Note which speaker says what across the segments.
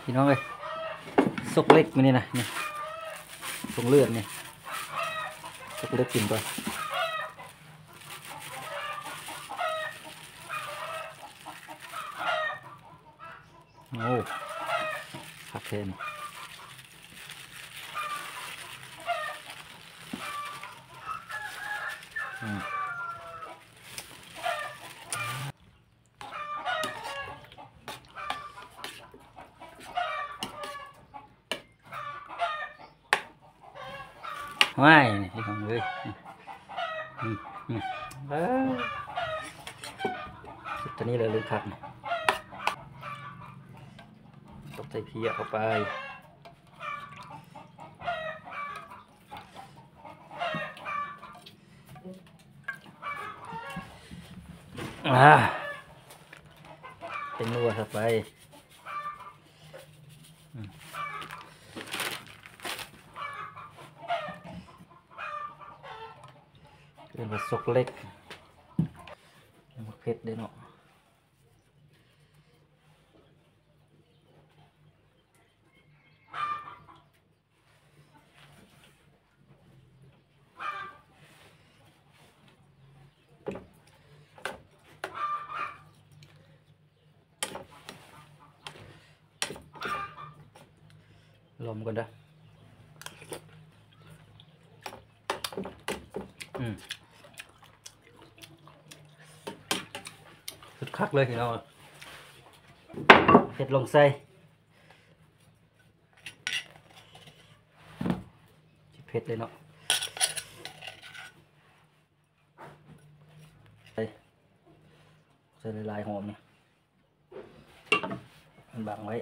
Speaker 1: พี่น้องเลยซกเล็กมานี่นะนี่ตรงเลือดนี่ซกเล็กกินก่อนโอ้ผักเทนไม่ที่ทำเลยสุดตัวนี้เลยลืมขัดตกใส่เพียเข้าไปเป็นนัวเข้าไปเป็นผสกเล็กมันเผ็ดได้เนาะลมกันเด้อสุดคักเลยพี่น้องเผ็ดลงใส่เผ็ดเลยเนาะใส่ลายหอมเนี่ยมันบังไว้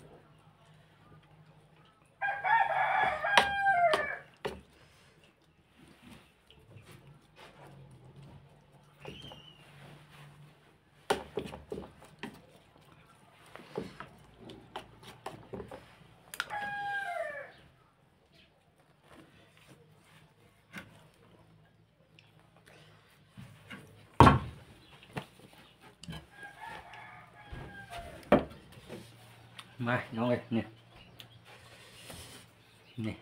Speaker 1: มาน้องเลยเนี่ยนี่